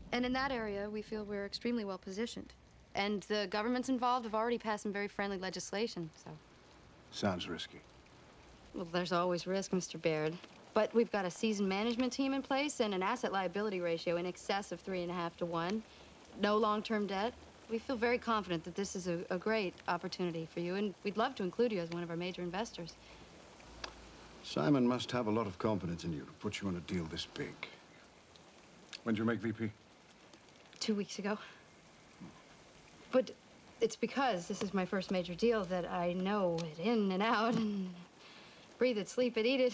And in that area, we feel we're extremely well positioned. And the governments involved have already passed some very friendly legislation, so. Sounds risky. Well, there's always risk, Mr. Baird. But we've got a seasoned management team in place and an asset liability ratio in excess of 3.5 to 1. No long-term debt. We feel very confident that this is a great opportunity for you, and we'd love to include you as one of our major investors. Simon must have a lot of confidence in you to put you on a deal this big. When did you make VP? 2 weeks ago. But it's because this is my first major deal that I know it in and out and breathe it, sleep it, eat it.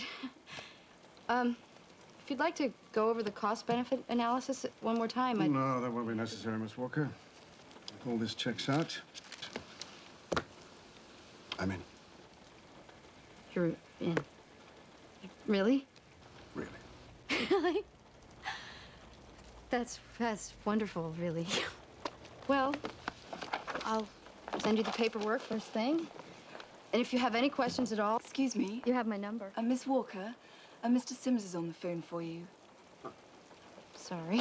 If you'd like to go over the cost-benefit analysis one more time, I'd... No, that won't be necessary, Miss Walker. If all this checks out, I'm in. You're in. Really? Really. Really? That's wonderful, really. Well, I'll send you the paperwork first thing. And if you have any questions at all... Excuse me? You have my number. Miss Walker, Mr. Sims is on the phone for you. Sorry.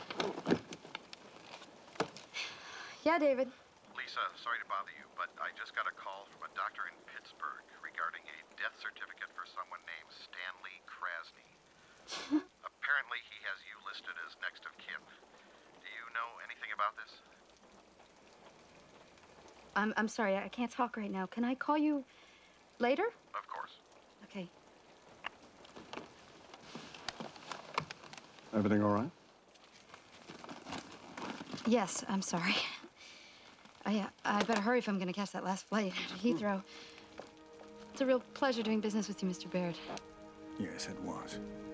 Yeah, David. Lisa, sorry to bother you, but I just got a call from a doctor in Pittsburgh regarding a death certificate for someone named Stanley Krasny. Apparently he has you listed as next of kin. Do you know anything about this? I'm sorry, I can't talk right now. Can I call you later? Of course. Okay. Everything all right? Yes, I'm sorry. I better hurry if I'm going to catch that last flight to Heathrow. It's a real pleasure doing business with you, Mr. Baird. Yes, it was.